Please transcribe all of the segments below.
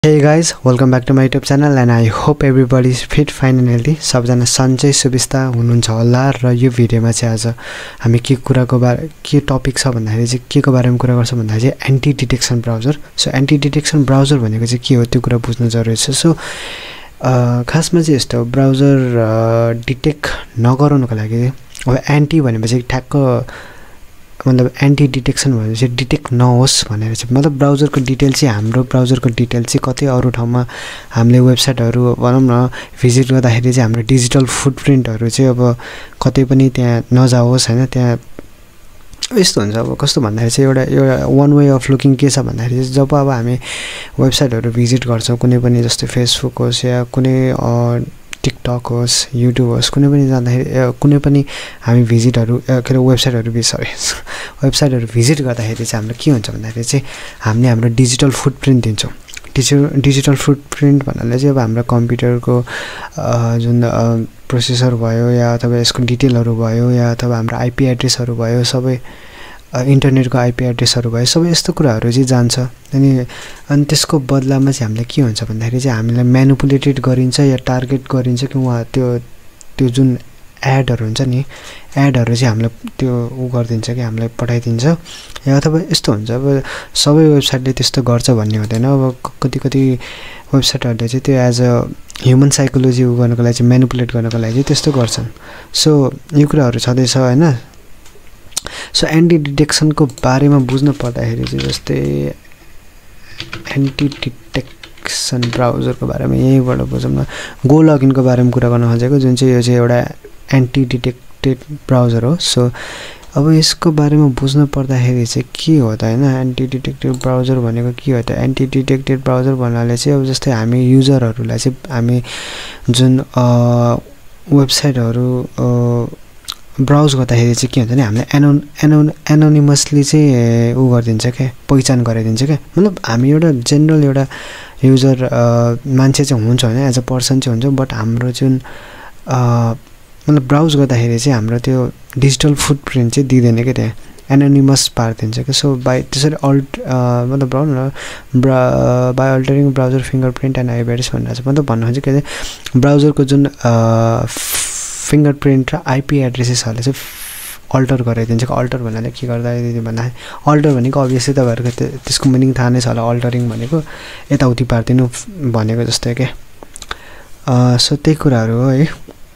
Hey guys, welcome back to my YouTube channel and I hope everybody is fit, fine and healthy. सबजना सन्चै सुबिस्ता हुनुहुन्छ होला र यो भिडियोमा चाहिँ आज हामी के टपिक छ भन्दाखेरि चाहिँ केको बारेमा कुरा गर्छौं भन्दाखेरि चाहिँ anti detection browser. So anti detection browser भनेको चाहिँ के हो त्यो कुरा बुझ्नु जरुरी छ. सो खासमा चाहिँ यस्तो ब्राउजर डिटेक्ट नगराउनको लागि अब एन्टी भनेपछि ठ्याक्क मतलब एन्टी डिटेक्सन भनेपछि डिटेक्ट नहोस् भनेर चाहिँ मतलब ब्राउजरको डिटेल चाहिँ हाम्रो ब्राउजरको डिटेल चाहिँ कतै अरु ठाउँमा हामीले वेबसाइटहरु भनौं न भिजिट गर्दाखेरि चाहिँ हाम्रो डिजिटल फुटप्रिन्टहरु चाहिँ अब कतै पनि त्यहाँ नजाओस् हैन. त्यहाँ यस्तो हुन्छ अब कस्तो भन्दाखेरि चाहिँ एउटा वन वे अफ लुकिङ के छ भन्दाखेरि जब अब हामी वेबसाइटहरु भिजिट गर्छौं कुनै पनि जस्तै फेसबुक होस् या कुनै टिकटक होस् युट्युब होस् कुनै पनि जाँदाखेरि कुनै पनि हामी भिजिटहरु के वेबसाइटहरु वेबसाइटहरु भिजिट गर्दाखेरि चाहिँ हाम्रो के हुन्छ भन्दाखेरि चाहिँ हामीले हाम्रो डिजिटल फुटप्रिन्ट दिन्छौं. डिजिटल फुटप्रिन्ट भन्नाले चाहिँ अब हाम्रो कम्प्युटरको जुन प्रोसेसर भयो या अथवा यसको डिटेलहरु भयो या अथवा हाम्रो आईपी एड्रेसहरु भयो सबै इन्टरनेटको आईपी एड्रेसहरु भयो सबै यस्तो कुराहरु चाहिँ जान्छ. अनि त्यसको बदलामा चाहिँ हामीले के हुन्छ भन्दाखेरि चाहिँ हामीलाई म्यानिपुलेटेड गरिन्छ या टार्गेट गरिन्छ कि उहाँ त्यो जुन एडहरु हुन्छ नि एडहरु चाहिँ हामीलाई त्यो गर्दिन्छ कि हामीलाई पठाइदिन्छ या अथवा यस्तो हुन्छ अब सबै वेबसाइटले त्यस्तो गर्छ भन्ने हुँदैन. अब कति वेबसाइटहरुले चाहिँ त्यो एज अ ह्युमन साइकोलोजी गर्नको लागि चाहिँ म्यानिपुलेट गर्नको लागि चाहिँ त्यस्तो गर्छन्. सो यो कुराहरु छदैछ हैन. सो एन्टी डिटेक्सनको बारेमा बुझ्न पर्दाखेरि चाहिँ जस्तै एन्टी डिटेक्सन ब्राउजरको बारेमा यहीबाट बुझौँ न. गोलगिनको बारेमा कुरा गर्न खोजेको जुन चाहिँ यो चाहिँ एउटा एन्टी डिटेक्टेड ब्राउजर हो. सो अब यसको बारेमा बुझ्न पर्दाखेरि चाहिँ के हो त हैन. एन्टी डिटेक्टेड ब्राउजर भनेको के हो त. एन्टी डिटेक्टेड ब्राउजर भन्नाले चाहिँ अब जस्तै हामी युजरहरुलाई चाहिँ हामी जुन वेबसाइटहरु ब्राउज गर्दाखेरि चाहिँ के हुन्छ नि हामीले एनोनिमसली चाहिँ गरिदिन्छ के पहिचान गराइदिन्छ के. मतलब हामी एउटा जनरल एउटा युजर मान्छे चाहिँ हुन्छ हैन एज अ पर्सन चाहिँ हुन्छ बट हाम्रो जुन मतलब ब्राउज गर्दाखेरि चाहिँ हाम्रो त्यो डिजिटल फुटप्रिन्ट चाहिँ दिदैन के त्यहाँ एनोनिमस पार्दिन्छ के. सो बाइ त्यसरी मतलब by altering browser fingerprint and IP address भनेर चाहिँ मतलब भन्नु खोजेको के ब्राउजरको जुन फिंगरप्रिन्ट र आईपी एड्रेसेसहरुले चाहिँ अल्टर गराइदिन्छ के. अल्टर भन्नाले के गर्दा भन्दा अल्टर भनेको अभियसली तपाईहरुको त्यसको मिनिङ थाहा नै छ होला. अल्टरिङ भनेको यताउति पार्दिनु भनेको जस्तै के. सो त्यही कुराहरु हो है.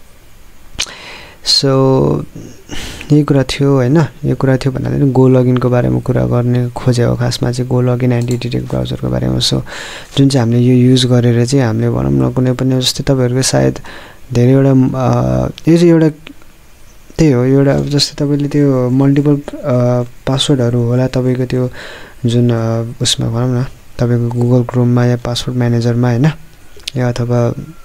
सो यही कुरा थियो हैन. यो कुरा थियो भन्नाले गोलगिनको बारेमा कुरा गर्ने खोजेको खासमा चाहिँ गोलगिन एन्टी डिटेक्ट ब्राउजरको बारेमा. सो जुन चाहिँ हामीले यो युज गरेर चाहिँ हामीले भनौं न कुनै पनि जस्तै तपाईहरुको सायद धेरैवटा यो चाहिँ एउटा त्यही हो एउटा जस्तै तपाईले त्यो मल्टिपल पासवर्डहरु होला तपाईको त्यो जुन उसमा भनौं न तपाईको गुगल क्रोममा या पासवर्ड म्यानेजरमा हैन या अथवा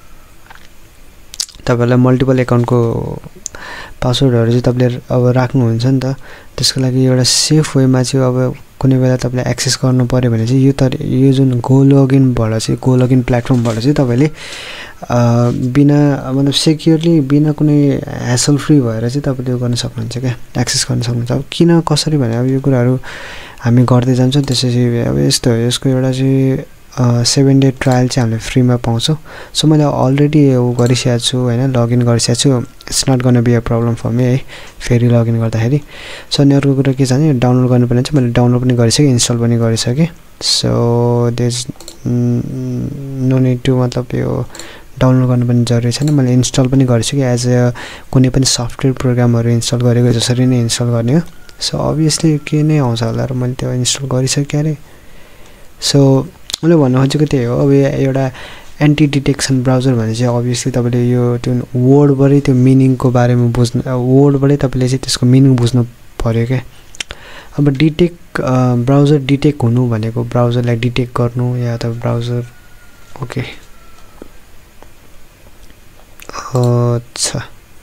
तपाईलाई मल्टिपल एकाउन्टको पासवर्डहरु चाहिँ तपाईले अब राख्नुहुन्छ नि त. त्यसको लागि एउटा सेफ वेमा चाहिँ अब कुनै बेला तपाईले एक्सेस गर्नु पर्यो भने चाहिँ यो जुन गोलगिनबाट चाहिँ गोलगिन प्लेटफर्मबाट चाहिँ तपाईले बिना मतलब सेक्युरली बिना कुनै ह्यासल फ्री भएर चाहिँ तपाईले गर्न सक्नुहुन्छ के एक्सेस गर्न सक्नुहुन्छ. अब किन कसरी भने अब यो कुराहरु हामी गर्दै जान्छौं. त्यसैले अब यस्तो हो यसको एउटा चाहिँ 7 डे ट्रायल चाहिँ हामीले फ्रीमा पाउँछौं. सो मैले अलरेडी गरिसकेको छु हैन लगइन गरिसकेको छु. It's not gonna be a problem for me है फेरि लगइन गर्दाखेरि. सो अनि अर्को कुरा के छ भने डाउनलोड गर्नुपर्ने चाहिँ मैले डाउनलोड पनि गरिसके इन्स्टल पनि गरिसके. So there is no need to मतलब यो डाउनलोड गर्नु पनि जरुरी छैन. मैले इन्स्टल पनि गरिसके एज अ कुनै पनि सफ्टवेयर प्रोग्रामहरु इन्स्टल गरेको जसरी नै इन्स्टल गर्ने हो. सो अभियसली के नै आउँछ होला र मैले त्यो इन्स्टल गरिसके अरे. सो मैले भन्न खोजेको त्यही हो. अब एउटा एन्टी डिटेक्सन ब्राउजर भने चाहिँ अभियसली तपाईले यो त्यो वर्डबाटै त्यो मिनिङको बारेमा बुझ्नु वर्डबाटै तपाईले चाहिँ त्यसको मिनिङ बुझ्नु पर्यो के. अब ब्राउजर डिटेक्ट हुनु भनेको ब्राउजरलाई डिटेक्ट गर्नु या अथवा ब्राउजर ओके अच्छा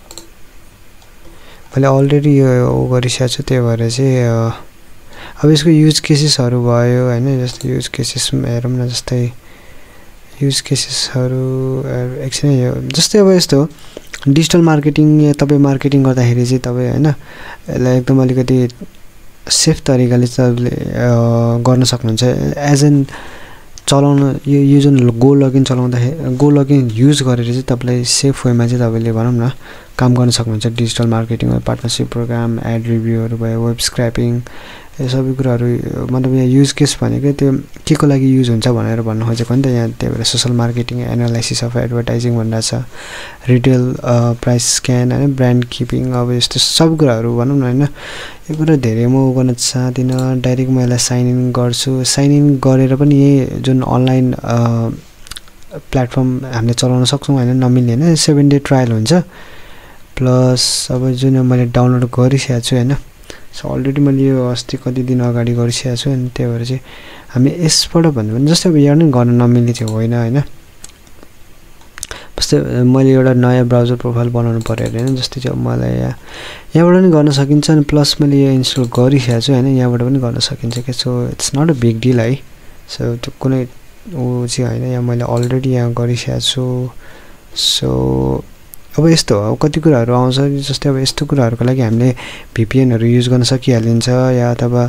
मैले अलरेडी यो गरिसकेको छु. त्यही भएर चाहिँ अब यसको युज केसेसहरु भयो हैन. जस्तै युज केसेस हेरौँ न. जस्तै युज केसेसहरु एकछिन यो जस्तै अब यस्तो डिजिटल मार्केटिङ या तपाई मार्केटिङ गर्दाखेरि चाहिँ तपाई हैन यसलाई एकदम अलिकति सेफ तरिकाले चाहिँ गर्न सक्नुहुन्छ. एज एन चलाउन यो जुन गो लगइन चलाउँदाखेरि गो लगइन युज गरेर चाहिँ तपाईलाई सेफ वेमा चाहिँ तपाईले भनौँ न काम गर्न सक्नुहुन्छ digital marketing partnership program ad रिभ्यूहरु भयो वेब स्क्रैपिङ यो सबै कुराहरु मतलब यहाँ युज केस भनेको त्यो के को लागि युज हुन्छ भनेर भन्नु खोजेको नि त यहाँ त्यही भएर social marketing analysis of advertising भन्दा छ रिटेल प्राइस स्क्यान हैन ब्रान्ड किपिङ अब यस्तो सब कुराहरु भनौँ न हैन यो कुरा धेरै म गर्न चाहदिन डाइरेक्ट म यसलाई साइन इन गर्छु साइन इन गरेर पनि यही जुन अनलाइन प्लेटफर्म हामीले चलाउन सक्छौं हैन नमिल्ने हैन 7 डे ट्रायल हुन्छ प्लस अब जुन मैले डाउनलोड गरिसकेको छु हैन सो अलरेडी मैले यो अस्ति कति दिन अगाडि गरिसकेको छु अनि त्यही भएर चाहिँ हामी यसबाट भन्नु भने जस्तै अब यहाँ नै गर्न नमिल्ने चाहिँ होइन हैन जस्तै मैले एउटा नयाँ ब्राउजर प्रोफाइल बनाउनु पर्यो हैन जस्तै चाहिँ मलाई यहाँबाट पनि गर्न सकिन्छ अनि प्लस मैले यो इन्स्टल गरिसकेको छु हैन यहाँबाट पनि गर्न सकिन्छ के so it's not a big deal है सो त्यो कुनै उ चाहिँ हैन यहाँ मैले अलरेडी यहाँ गरिसकेको छु सो अब यस्तो हो कति कुराहरु आउँछ जस्तै अब यस्तो कुराहरुको लागि हामीले VPN हरु युज गर्न सकिहालिन्छ या अथवा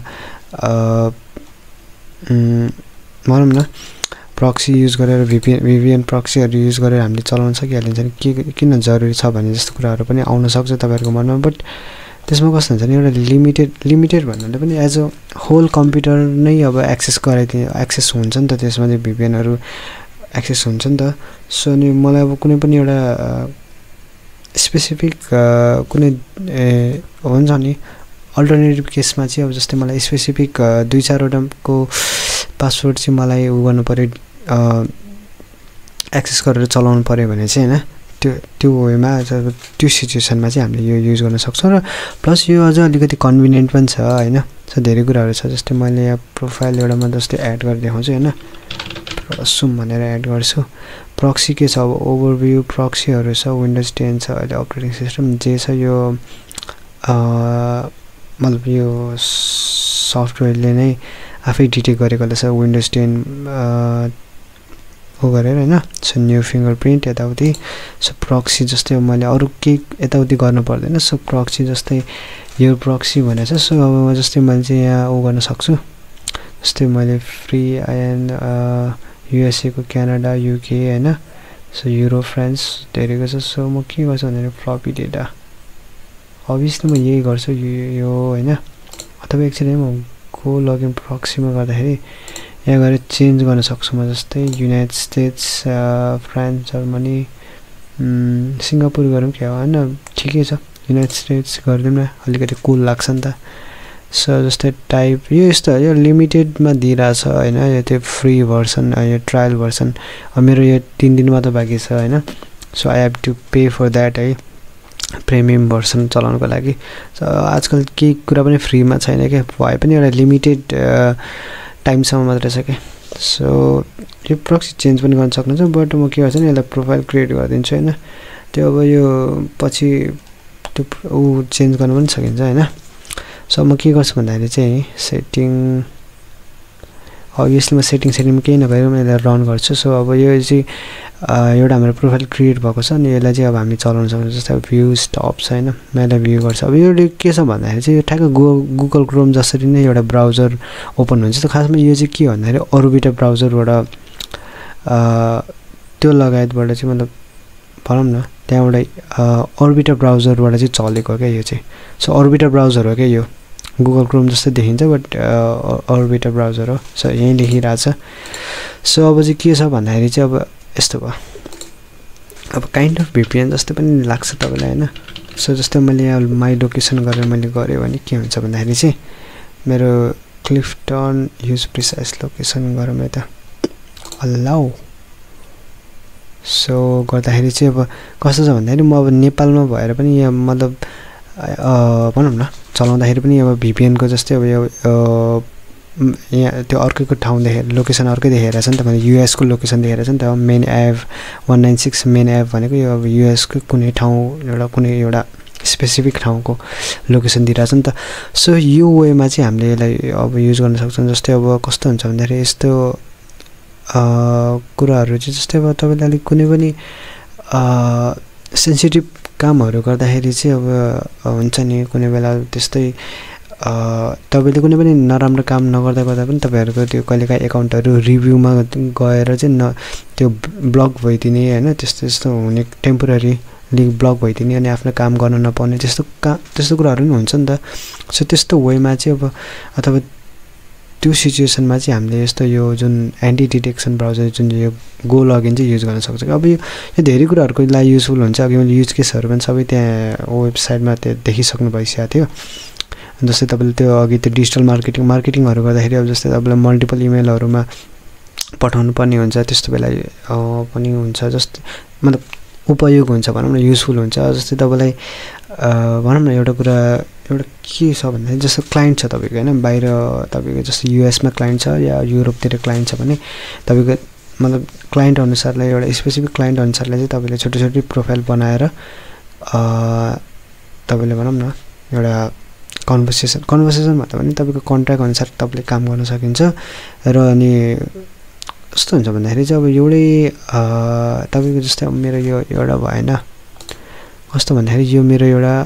भनौं न प्रक्सी युज गरेर VPN प्रक्सीहरु युज गरेर हामीले चलाउन सकिहालिन्छ के किन जरुरी छ भन्ने जस्तो कुराहरु पनि आउन सक्छ तपाईहरुको मनमा बट त्यसमा कस्तो हुन्छ नि एउटा लिमिटेड भन्नाले पनि एज अ होल कम्प्युटर नै अब एक्सेस हुन्छ नि त त्यसमा चाहिँ VPN हरु एक्सेस हुन्छ नि त सो नि मलाई अब कुनै पनि एउटा स्पेसिफिक कुनै हुन्छ नि अल्टरनेटिभ केसमा चाहिँ अब जस्तै मलाई स्पेसिफिक 2-4 वटाको पासवर्ड चाहिँ मलाई उ गर्नु पर्यो एक्सेस गरेर चलाउनु पर्यो भने चाहिँ हैन त्यो वेमा त्यो सिचुएसनमा चाहिँ हामीले यो युज गर्न सक्छौं र प्लस यो अझ अलिकति कन्भिनियन्ट पनि छ हैन सो धेरै कुराहरु छ जस्तै मैले यहाँ प्रोफाइल एउटामा जस्तै एड गरेर देखाउँछु हैन असुम भनेर एड गर्छु प्रक्सी के छ अब ओभरभ्यू प्रक्सीहरु छ विन्डोज 10 छ अहिले अपरेटिङ सिस्टम जे छ यो मतलब यो सफ्टवेयरले नै आफै डिटेक्ट गरेकोले छ विन्डोज 10 हो गरेर हैन सो न्यू फिंगरप्रिन्ट यताउति सो प्रक्सी जस्तै मैले अरु के यताउति गर्न पर्दैन सो प्रक्सी जस्तै यो प्रक्सी भनेछ सो अब जस्तै मैले चाहिँ यहाँ उ गर्न सक्छु जस्तै मैले फ्री एन्ड USA को क्यानाडा UK हैन सो युरोप फ्रान्स धेरैको छ सो म के गर्छु भने फ्लपी डेटा अभियसली म यही गर्छु यो हैन अथवा एकछिन म गो लगइन प्रक्सीमा गर्दाखेरि यहाँ गएर चेन्ज गर्न सक्छु म जस्तै United States France Germany Singapore गरौँ के हैन ठिकै छ युनाइटेड स्टेट्स गर्दिम न अलिकति कुल लाग्छ नि त सो जस्तै टाइप यो यस्तो यो लिमिटेडमा दिइराछ हैन यो त्यो फ्री भर्सन यो ट्रायल भर्सन मेरो यो 3 दिन मात्र बाँकी छ हैन so I have to pay for that है प्रिमियम भर्सन चलाउनको लागि सो आजकल के कुरा पनि फ्रीमा छैन के भए पनि एउटा लिमिटेड टाइमसम्म मात्र छ के सो यो प्रक्सी चेन्ज पनि गर्न सक्नुहुन्छ बट म के गर्छु नि यसलाई प्रोफाइल क्रिएट गरिदिन्छु हैन त्यो अब यो पछि त्यो उ चेन्ज गर्न पनि सकिन्छ हैन सो म के गर्छु भन्दाखेरि चाहिँ सेटिङ अभियसली म सेटिङ केही नगरेर म यसलाई रन गर्छु सो अब यो चाहिँ एउटा हाम्रो प्रोफाइल क्रिएट भएको छ अनि यसलाई चाहिँ अब हामी चलाउन सक्छौं जस्तै भ्युज टप्स हैन म यसलाई भ्यू गर्छु अब यो के छ भन्दाखेरि चाहिँ यो ठ्याक्क गुगल क्रोम जसरी नै एउटा ब्राउजर ओपन हुन्छ त खासमा यो चाहिँ के भन्दाखेरि अरूबिटा ब्राउजरबाट त्यो लगायतबाट चाहिँ मतलब भनौं न त्यहाँबाट अरूबिटा ब्राउजरबाट चाहिँ चलेको क्या यो चाहिँ सो अरूबिटा ब्राउजर हो क्या यो गुगल क्रोम जस्तै देखिन्छ बट अरूबिटा ब्राउजर हो सो यही लेखिरहेछ सो अब चाहिँ के छ भन्दाखेरि चाहिँ अब यस्तो भयो अब काइन्ड अफ VPN जस्तो पनि लाग्छ तपाईलाई हैन सो जस्तै मैले यहाँ माई लोकेसन गरेर मैले गरे भने के हुन्छ भन्दाखेरि चाहिँ मेरो क्लिफ्टन युज प्रिसाइज लोकेसन गरौँ यता अलाउ सो गर्दाखेरि चाहिँ अब कस्तो छ भन्दाखेरि म अब नेपालमा भएर पनि यहाँ मतलब भनौँ न चलाउँदाखेरि पनि अब VPN को जस्तै अब यो यहाँ त्यो अर्कैको ठाउँ देखेर लोकेसन अर्कै देखेर छ नि त मैले US को लोकेसन देखेर छ नि त मेन एभ 196 मेन एभ भनेको यो अब US को कुनै ठाउँ कुनै एउटा स्पेसिफिक ठाउँको लोकेसन दिइराछ नि त सो यो वेमा चाहिँ हामीले यसलाई अब युज गर्न सक्छौं जस्तै अब कस्तो हुन्छ भन्दाखेरि यस्तो कुराहरु चाहिँ जस्तै अब तपाईले अलि कुनै पनि सेन्सिटिभ कामहरु गर्दाखेरि चाहिँ अब हुन्छ नि कुनै बेला त्यस्तै तपाईले कुनै पनि नराम्रो काम नगर्दा गर्दा पनि तपाईहरुको त्यो कहिलेकाहीँ एकाउन्टहरु रिभ्यूमा गएर चाहिँ त्यो ब्लक भइदिने हैन त्यस्तो हुने टेम्पोररी ब्लक भइदिने अनि आफ्नो काम गर्न नपाउने त्यस्तो कुराहरु पनि हुन्छ नि त सो त्यस्तो वेमा चाहिँ अब अथवा त्यो सिचुएसनमा चाहिँ हामीले यस्तो यो जुन एन्टी डिटेक्सन ब्राउजर जुन यो GoLogin चाहिँ युज गर्न सक्छ अब यो धेरै कुराहरुको लागि युजफुल हुन्छ अघि मैले युज केसहरु पनि सबै त्यहाँ वेबसाइटमा त्यो देखिसक्नु भइसक्यो थियो जस्तै तपाईले त्यो अघि त्यो डिजिटल मार्केटिङहरु गर्दाखेरि अब जस्तै तपाईलाई मल्टिपल इमेलहरुमा पठाउनु पर्ने हुन्छ त्यस्तो बेला पनि हुन्छ जस्तै मतलब उपयोग हुन्छ भनौं न युजफुल हुन्छ जस्तै तपाईलाई भनौं न एउटा के छ भन्दा जस्तो क्लाइन्ट छ तपाईको हैन बाहिर तपाईको जस्तो युएस मा क्लाइन्ट छ या युरोपतिर क्लाइन्ट छ भने तपाईको मतलब क्लाइन्ट अनुसारलाई एउटा स्पेसिफिक क्लाइन्ट अनुसारलाई चाहिँ तपाईले छोटो छोटो प्रोफाइल बनाएर तपाईले भनौं न एउटा कन्भर्सेसन भन्दा पनि तपाईको कन्ट्र्याक्ट अनुसार तपाईले काम गर्न सकिन्छ र अनि कस्तो हुन्छ भन्दाखेरि चाहिँ अब एउटै तपाईको जस्तै मेरो यो एउटा भएन कस्तो भन्दाखेरि यो मेरो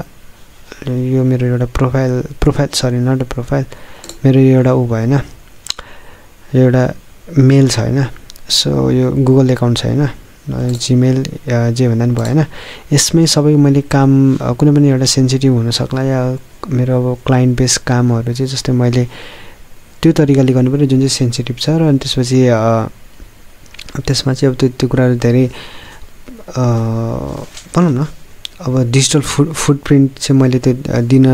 एउटा profile sorry not a profile मेरो एउटा उ भएन एउटा मेल छ हैन सो यो गुगल अकाउन्ट छ हैन जीमेल जे भन्दा पनि भएन यसमै सबै मैले काम कुनै पनि एउटा सेन्सिटिभ हुन सक्ला या मेरो अब क्लाइन्ट बेस कामहरु चाहिँ जस्तै मैले त्यो तरिकाले गर्नुपर्यो जुन चाहिँ सेन्सिटिभ छ र अनि त्यसपछि त्यसमा चाहिँ अब त्यो कुराहरु धेरै भनौं न अब डिजिटल फुटप्रिन्ट चाहिँ मैले त्यो दिन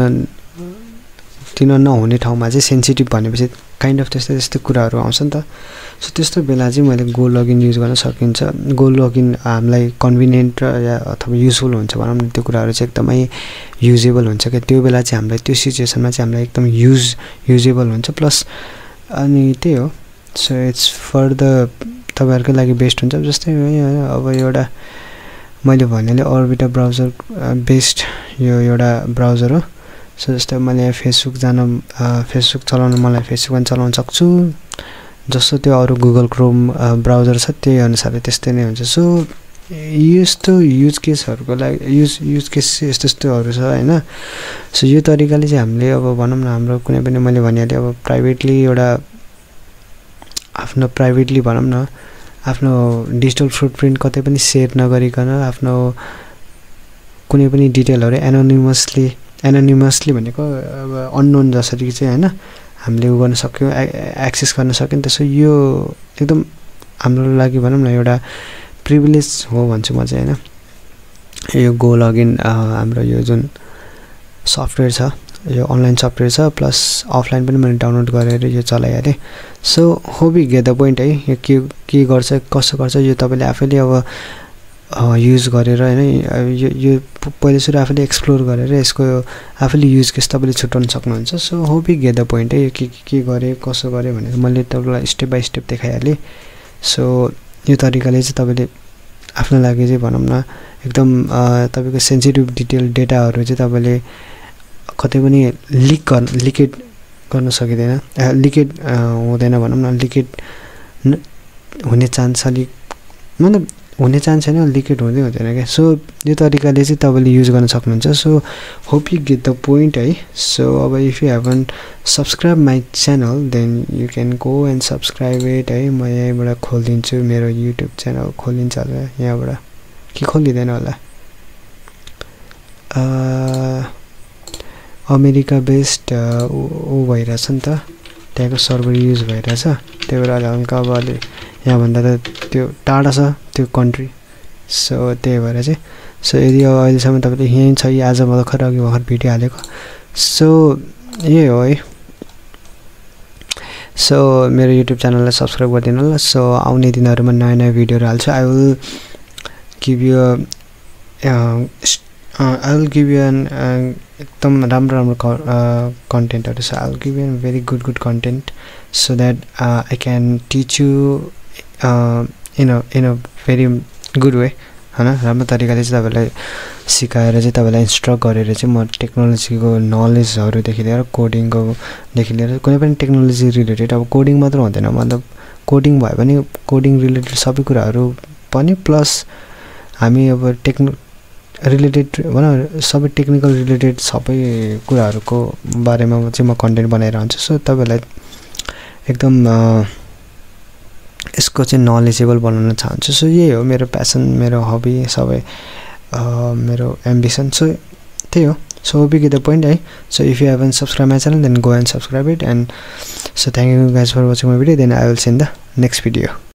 नहुने ठाउँमा चाहिँ सेन्सिटिभ भनेपछि काइन्ड अफ त्यस्तै कुराहरु आउँछ नि त सो त्यस्तो बेला चाहिँ मैले GoLogin युज गर्न सकिन्छ GoLogin हामीलाई कन्भिनियन्ट या अथवा युजफुल हुन्छ भनौं न त्यो कुराहरु चाहिँ एकदमै युजेबल हुन्छ के त्यो बेला चाहिँ हामीलाई त्यो सिचुएसनमा चाहिँ हामीलाई एकदम युजेबल हुन्छ प्लस अनि त्यही हो सो इट्स फर द तपाईहरुको लागि बेस्ट हुन्छ जस्तै अब एउटा मैले भनेले अर्बिटा ब्राउजर बेस्ड यो एउटा ब्राउजर हो सो जस्तै मैले फेसबुक चलाउन मलाई फेसबुक पनि चलाउन सक्छु जस्तो त्यो अरु गुगल क्रोम ब्राउजर छ त्यही अनुसारले त्यस्तै नै हुन्छ सो यस्तो युज केसहरुको लागि युज केस यस्तोहरु छ हैन सो यो तरिकाले चाहिँ हामीले अब भनौं न हाम्रो कुनै पनि मैले भनिहाले अब प्राइभेटली एउटा आफ्नो प्राइभेटली भनौं न आफ्नो डिजिटल फुटप्रिन्ट कतै पनि शेयर नगरिकन आफ्नो कुनै पनि डिटेलहरु एनोनिमसली भनेको अब अननोन जसरी चाहिँ हैन हामीले उ गर्न सक्यो एक्सेस गर्न सक्यो नि त सो यो एकदम हाम्रो लागि भनौं न एउटा प्रिभिलेज हो भन्छु म चाहिँ हैन यो GoLogin हाम्रो यो जुन सफ्टवेयर छ यो अनलाइन सफ्टवेयर छ प्लस अफलाइन पनि मैले डाउनलोड गरेर यो चलाइहाले so hope you get the point है यो के गर्छ कसो गर्छ यो तपाईले आफैले अब युज गरेर हैन यो पहिले सुरु आफैले एक्सप्लोर गरेर यसको आफैले युज केस तपाईले छुटाउन सक्नुहुन्छ so hope you get the point है यो के गरे कसो गरे भनेर मैले तपाईलाई स्टेप बाइ स्टेप देखाइहाले सो यो तरिकाले चाहिँ तपाईले आफ्नो लागि चाहिँ भनौं न एकदम तपाईको सेन्सिटिभ डिटेल डेटाहरु चाहिँ तपाईले कतै पनि लिकेट गर्न सकिदैन लिकेट हुँदैन भनौं न लिकेट हुने चान्स अलिक मतलब हुने चान्स छैन लिकेट हुँदैन के सो यो तरिकाले चाहिँ तपाईले युज गर्न सक्नुहुन्छ so hope you get the point है सो अब if you haven't subscribe my channel then you can go and subscribe it है म यहाँबाट खोलिदिन्छु मेरो युट्युब च्यानल खोलिन्छ होला यहाँबाट के खोलिदैन होला अमेरिका बेस्ड उ भइरहेछ नि त त्यहाँको सर्भर युज भइरहेछ त्यही भएर हल्का अब अलि यहाँ भन्दा त त्यो टाढा छ त्यो कन्ट्री सो त्यही भएर चाहिँ सो यदि अहिलेसम्म तपाईले यही छ आज भर्खर भिडियो हालेको सो यही हो है सो मेरो युट्युब च्यानललाई सब्स्क्राइब गरिदिनु होला सो आउने दिनहरुमा नयाँ भिडियोहरु हाल्छु I will give you an एकदम राम्रो कन्टेन्टहरु छ I will give you a very good content so that I can teach you in a very good way हैन राम्रो तरिकाले चाहिँ तपाईलाई सिकाएर चाहिँ तपाईलाई इन्स्ट्रक्ट गरेर चाहिँ म टेक्नोलोजीको नलेजहरु देखि लिएर कोडिङको देखि लिएर कुनै पनि टेक्नोलोजी रिलेटेड अब कोडिङ मात्र हुँदैन मतलब कोडिङ भयो भने कोडिङ रिलेटेड सबै कुराहरु पनि प्लस हामी अब रिलेटेड भनौँ सबै टेक्निकल रिलेटेड सबै कुराहरूको बारेमा चाहिँ म कन्टेन्ट बनाइरहन्छु। सो तपाईहरुलाई एकदम यसको चाहिँ नलेजेबल बनाउन चाहन्छु। सो यही हो मेरो प्यासन, मेरो हबी, सबै मेरो एम्बिसन। सो त्यही हो। So hope you get the point, right? So if you haven't subscribed my channel, then go and subscribe it. And so thank you guys for watching my video. Then I will see you in the next video.